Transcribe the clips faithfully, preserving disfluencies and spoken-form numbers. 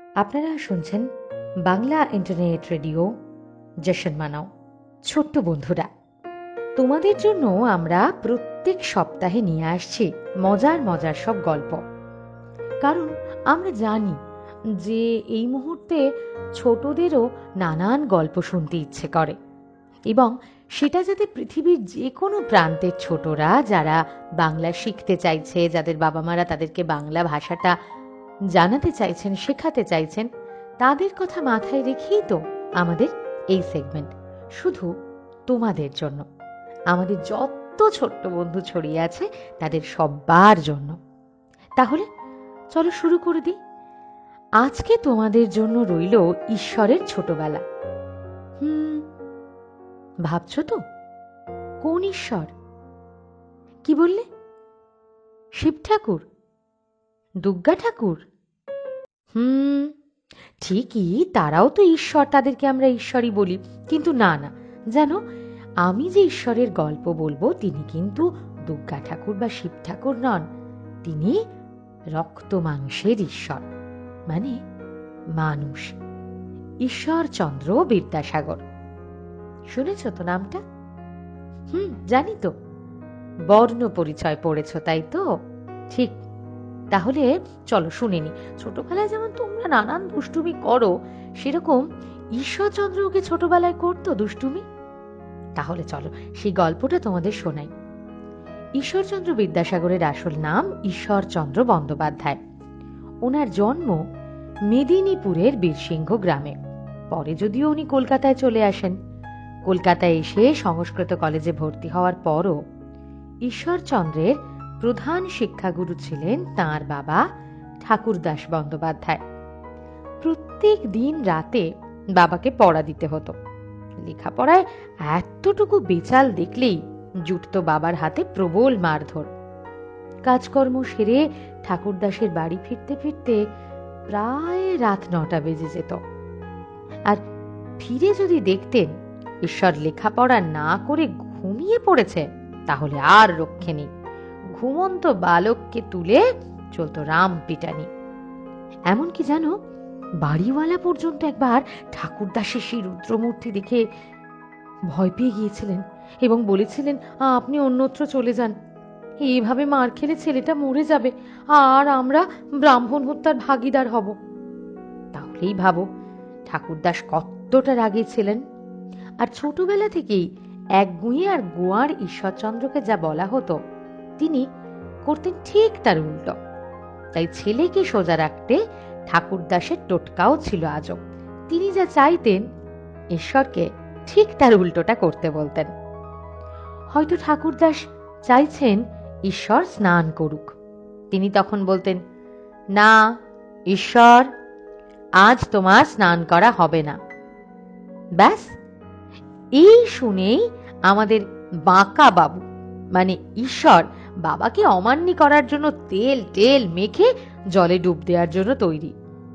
আপনারা শুনছেন Bangla internet radio Jashn Manao. ছোট্ট বন্ধুরা, তোমাদের জন্য আমরা প্রত্যেক সপ্তাহে নিয়ে আসছি মজার মজার সব গল্প। কারণ আমরা জানি যে এই মুহূর্তে ছোটদেরও নানান গল্প শুনতে ইচ্ছে করে, এবং সেটা যাতে পৃথিবীর যে কোনো প্রান্তের ছোটরা যারা বাংলা শিখতে চাইছে, যাদের বাবা মারা তাদেরকে বাংলা ভাষাটা জানাতে চাইছেন, শেখাতে চাইছেন, তাদের কথা মাথায় রেখেই তো আমাদের এই সেগমেন্ট, শুধু তোমাদের জন্য, আমাদের যত ছোট্ট বন্ধু ছড়িয়ে আছে তাদের সবার জন্য। তাহলে চলো শুরু করে দিই। আজকে তোমাদের জন্য রইল ঈশ্বরের ছোটবেলা। হুম ভাবছো তো কোন ঈশ্বর? কি বললে? শিব ঠাকুর? দুর্গা ঠাকুর? হুম ঠিকই, তারাও তো ঈশ্বর, তাদেরকে আমরা ঈশ্বরই বলি। কিন্তু না না, জানো, আমি যে ঈশ্বরের গল্প বলবো তিনি কিন্তু দুর্গা ঠাকুর বা শিব ঠাকুর নন। তিনি রক্ত মাংসের ঈশ্বর, মানে মানুষ, ঈশ্বরচন্দ্র বিদ্যাসাগর। শুনেছ তো নামটা? হুম জানি তো, বর্ণ পরিচয় পড়েছ তাই তো? ঠিক, তাহলে চলো শুনে নি। ছোটবেলায় যেমন তোমরা নানান দুষ্টুমি করো, সেরকম ঈশ্বরচন্দ্র ওকে ছোটবেলায় করতো দুষ্টুমি। তাহলে চলো সেই গল্পটা তোমাদের শোনাই। ঈশ্বরচন্দ্র বিদ্যাসাগরের আসল নাম ঈশ্বরচন্দ্র বন্দ্যোপাধ্যায়। ওনার জন্ম মেদিনীপুরের বীরসিংহ গ্রামে। পরে যদিও উনি কলকাতায় চলে আসেন। কলকাতায় এসে সংস্কৃত কলেজে ভর্তি হওয়ার পরও ঈশ্বরচন্দ্রের প্রধান শিক্ষাগুরু ছিলেন তাঁর বাবা ঠাকুরদাস বন্দ্যোপাধ্যায়। প্রত্যেক দিন রাতে বাবাকে পড়া দিতে হতো। লেখাপড়ায় এতটুকু বেচাল দেখলেই জুটত বাবার হাতে প্রবল মারধর। কাজকর্ম সেরে ঠাকুরদাসের বাড়ি ফিরতে ফিরতে প্রায় রাত নটা বেজে যেত। আর ফিরে যদি দেখতেন ঈশ্বর লেখাপড়া না করে ঘুমিয়ে পড়েছে, তাহলে আর রক্ষে নেই। ঘুমন্ত বালককে তুলে চলতো রাম পিটানি। এমনকি জানো, বাড়িওয়ালা পর্যন্ত একবার ঠাকুরদাসের সেই রুদ্রমূর্তি দেখে ভয় পেয়ে গিয়েছিলেন এবং বলেছিলেন, আপনি অন্যত্র চলে যান, এইভাবে মার খেলে ছেলেটা মরে যাবে আর আমরা ব্রাহ্মণ হত্যার ভাগিদার হব। তাহলেই ভাবো ঠাকুরদাস কতটা রাগী ছিলেন। আর ছোটবেলা থেকেই এক গুঁয়ে আর গোয়ার ঈশ্বরচন্দ্রকে যা বলা হতো তিনি করতেন ঠিক তার উল্টো। তাই ছেলেকে সোজা রাখতে ঠাকুরদাসের টোটকাও ছিল আজব। তিনি যা চাইতেন ঈশ্বরকে ঠিক তার উল্টোটা করতে বলতেন। হয়তো ঠাকুরদাস চাইছেন ঈশ্বর স্নান করুক, তিনি তখন বলতেন, না ঈশ্বর, আজ তোমার স্নান করা হবে না। ব্যাস, এই শুনেই আমাদের বাঁকা বাবু মানে ঈশ্বর বাবাকে অমান্যি করার জন্য তেল টেল মেখে জলে ডুব দেওয়ার জন্য তৈরি।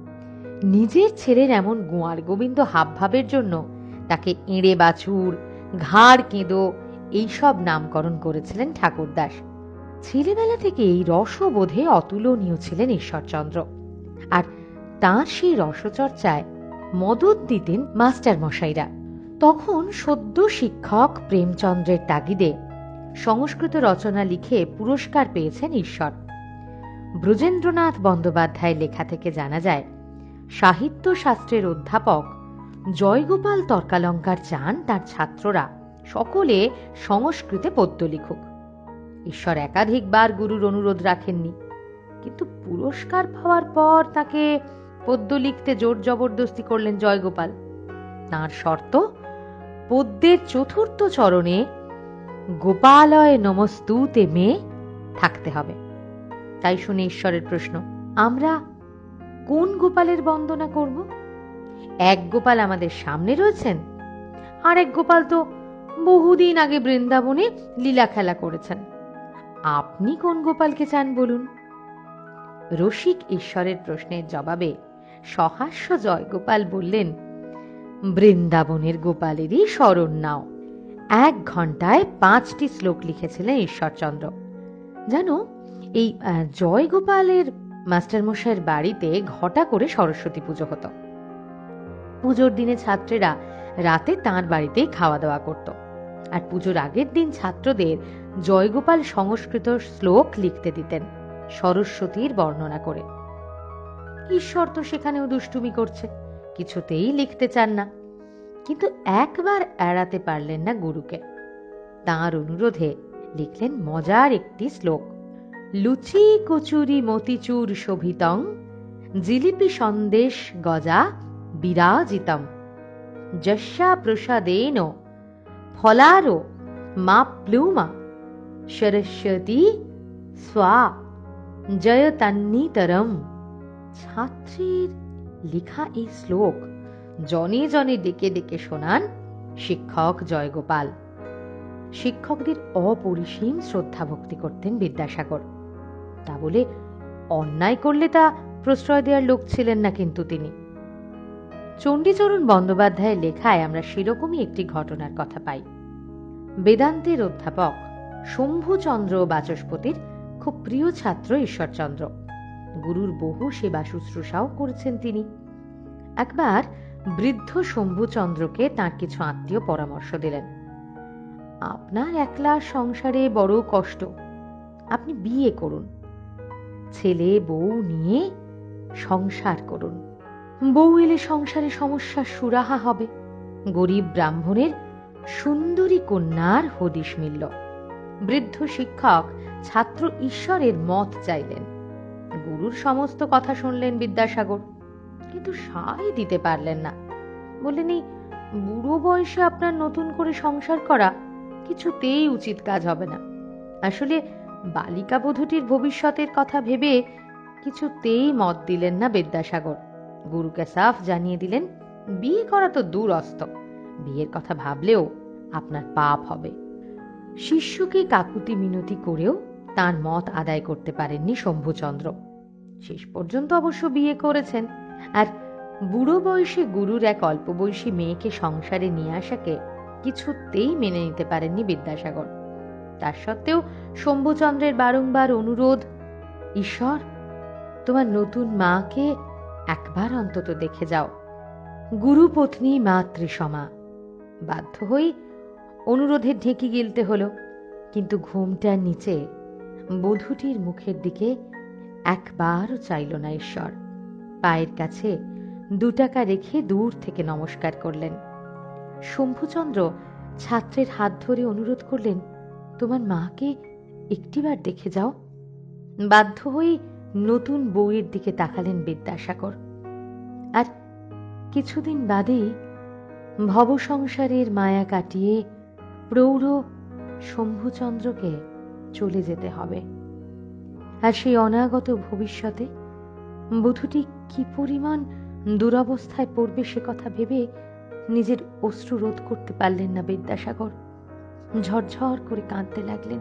নিজের ছেলের এমন গোয়ার গোবিন্দ হাবভাবের জন্য তাকে এঁড়ে বাছুর, ঘাড় কেঁদো এইসব নামকরণ করেছিলেন ঠাকুরদাস। ছেলেবেলা থেকে এই রসবোধে অতুলনীয় ছিলেন ঈশ্বরচন্দ্র। আর তাঁর সেই রসচর্চায় মদত দিতেন মাস্টার মশাইরা। তখন সদ্য শিক্ষক প্রেমচন্দ্রের তাগিদে সংস্কৃত রচনা লিখে পুরস্কার পেয়েছেন ঈশ্বর। ব্রজেন্দ্রনাথ বন্দ্যোপাধ্যায়ের লেখা থেকে জানা যায়, সাহিত্য শাস্ত্রের অধ্যাপক জয়গোপাল তর্কালঙ্কার চান তার ছাত্ররা সকলে সংস্কৃতে পদ্য লিখুক। ঈশ্বর একাধিকবার গুরুর অনুরোধ রাখেননি, কিন্তু পুরস্কার পাওয়ার পর তাকে পদ্য লিখতে জোর জবরদস্তি করলেন জয়গোপাল। তাঁর শর্ত, পদ্যের চতুর্থ চরণে গোপালয় নমস্তুতে মে থাকতে হবে। তাই শুনে ঈশ্বরের প্রশ্ন, আমরা কোন গোপালের বন্দনা করব? এক গোপাল আমাদের সামনে রয়েছেন, আর এক গোপাল তো বহুদিন আগে বৃন্দাবনে লীলা খেলা করেছেন। আপনি কোন গোপালকে চান বলুন? রসিক ঈশ্বরের প্রশ্নের জবাবে সহাস্য জয়গোপাল বললেন, বৃন্দাবনের গোপালেরই শরণ নাও। এক ঘন্টায় পাঁচটি শ্লোক লিখেছিলেন ঈশ্বরচন্দ্র। জানো, এই জয়গোপালের মাস্টারমশাইয়ের বাড়িতে ঘটা করে সরস্বতী পুজো হতো। পুজোর দিনে ছাত্রেরা রাতে তাঁর বাড়িতেই খাওয়া দাওয়া করত, আর পুজোর আগের দিন ছাত্রদের জয়গোপাল সংস্কৃত শ্লোক লিখতে দিতেন সরস্বতীর বর্ণনা করে। ঈশ্বর তো সেখানেও দুষ্টুমি করছে, কিছুতেই লিখতে চান না, কিন্তু একবার এড়াতে পারলেন না গুরুকে। তাঁর অনুরোধে লিখলেন মজার একটি শ্লোক। লুচি কচুরি মতিচুর শোভিতং জিলিপি সন্দেশ গজা বিরাজিতম যস্যা প্রসাদেন ফলারো মা প্লুমা সরস্বতী স্বা জয়তান্নিতরম। ছাত্রীর লেখা এই শ্লোক জনে জনে ডেকে ডেকে শোনান শিক্ষক জয়গোপাল। শিক্ষকদের অপরিসীম শ্রদ্ধা ভক্তি করতেন বিদ্যাসাগর। তা বলে অন্যায় করলে তা প্রশ্রয় দেওয়ার লোক ছিলেন না কিন্তু তিনি। চণ্ডীচরণ বন্দ্যোপাধ্যায়ের লেখায় আমরা সেরকমই একটি ঘটনার কথা পাই। বেদান্তের অধ্যাপক শম্ভুচন্দ্র বাচস্পতির খুব প্রিয় ছাত্র ঈশ্বরচন্দ্র। গুরুর বহু সেবা শুশ্রূষাও করেছেন তিনি। একবার বৃদ্ধ শম্ভুচন্দ্রকে তাঁর কিছু আত্মীয় পরামর্শ দিলেন, আপনার একলা সংসারে বড় কষ্ট, আপনি বিয়ে করুন, ছেলে বউ নিয়ে সংসার করুন। বউ এলে সংসারে সমস্যার সুরাহা হবে। গরিব ব্রাহ্মণের সুন্দরী কন্যার হদিশ মিলল। বৃদ্ধ শিক্ষক ছাত্র ঈশ্বরের মত চাইলেন। গুরুর সমস্ত কথা শুনলেন বিদ্যাসাগর, কিন্তু সায় দিতে পারলেন না। বললেন, এই বুড়ো বয়সে আপনার নতুন করে সংসার করা কিছুতেই উচিত কাজ হবে না। আসলে বালিকা বধূটির ভবিষ্যতের কথা ভেবে কিছুতেই মত দিলেন না বিদ্যাসাগর। গুরুকে সাফ জানিয়ে দিলেন, বিয়ে করা তো দূরস্থ, বিয়ের কথা ভাবলেও আপনার পাপ হবে। শিষ্যকে কাকুতি মিনতি করেও তার মত আদায় করতে পারেননি শম্ভুচন্দ্র। শেষ পর্যন্ত অবশ্য বিয়ে করেছেন, আর বুড়ো বয়সে গুরুর এক অল্প বয়সী মেয়েকে সংসারে নিয়ে আসাকে কিছুতেই মেনে নিতে পারেননি বিদ্যাসাগর। তার সত্ত্বেও শম্ভুচন্দ্রের বারংবার অনুরোধ, ঈশ্বর তোমার নতুন মাকে একবার অন্তত দেখে যাও। গুরু পত্নী মাতৃসমা। বাধ্য হই অনুরোধের ঢেঁকি গিলতে হলো, কিন্তু ঘুমটার নিচে বধূটির মুখের দিকে একবারও চাইল না ঈশ্বর। পায়ের কাছে দু টাকা রেখে দূর থেকে নমস্কার করলেন। শম্ভুচন্দ্র ছাত্রের হাত ধরে অনুরোধ করলেন, তোমার মাকে একটিবার দেখে যাও। বাধ্য হয়ে নতুন বউয়ের দিকে তাকালেন বিদ্যাসাগর। আর কিছুদিন বাদেই ভব সংসারের মায়া কাটিয়ে প্রৌঢ় শম্ভুচন্দ্রকে চলে যেতে হবে। আর সেই অনাগত ভবিষ্যতে বধূটি কি পরিমাণ দুরবস্থায় পড়বে সে কথা ভেবে নিজের অশ্রু রোধ করতে পারলেন না বিদ্যাসাগর। ঝরঝর করে কাঁদতে লাগলেন।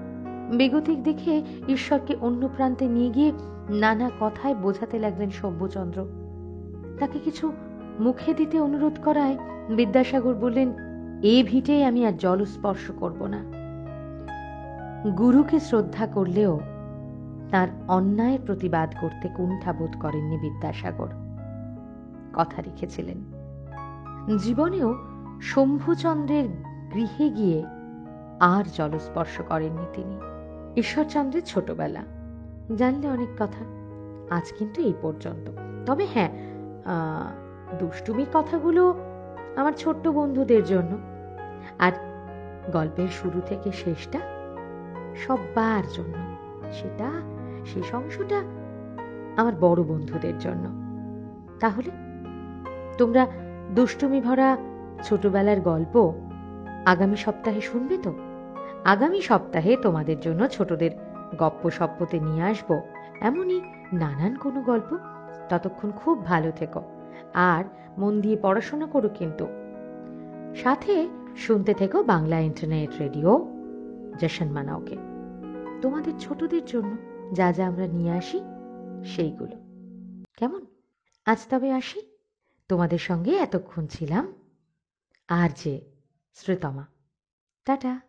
বেগতিক দেখে ঈশ্বরকে অন্য প্রান্তে নিয়ে গিয়ে নানা কথায় বোঝাতে লাগলেন শম্ভুচন্দ্র। তাকে কিছু মুখে দিতে অনুরোধ করায় বিদ্যাসাগর বললেন, এ ভিটে আমি আর জল স্পর্শ করব না। গুরুকে শ্রদ্ধা করলেও তার অন্যায়ের প্রতিবাদ করতে কুণ্ঠাবোধ করেননি বিদ্যাসাগর। কথা রেখেছিলেন। জীবনেও শম্ভুচন্দ্রের গৃহে গিয়ে আর জলস্পর্শ করেননি তিনি। ঈশ্বরচন্দ্রের ছোটবেলা জানলে অনেক কথা, আজ কিন্তু এই পর্যন্ত। তবে হ্যাঁ, দুষ্টুমির কথাগুলো আমার ছোট্ট বন্ধুদের জন্য, আর গল্পের শুরু থেকে শেষটা সবার জন্য, সেটা শেষ অংশটা আমার বড় বন্ধুদের জন্য। তাহলে তোমরা দুষ্টুমি ভরা ছোটবেলার গল্প আগামী সপ্তাহে শুনবে তো? আগামী সপ্তাহে তোমাদের জন্য ছোটদের গপ্প সপ্পতে নিয়ে আসবো এমনই নানান কোনো গল্প। ততক্ষণ খুব ভালো থেকো আর মন দিয়ে পড়াশোনা করো, কিন্তু সাথে শুনতে থেকো বাংলা ইন্টারনেট রেডিও জশন মানাওকে। তোমাদের ছোটদের জন্য যা যা আমরা নিয়ে আসি সেইগুলো। কেমন? আজ তবে আসি। তোমাদের সঙ্গে এতক্ষণ ছিলাম আর যে শ্রীতমা। টাটা।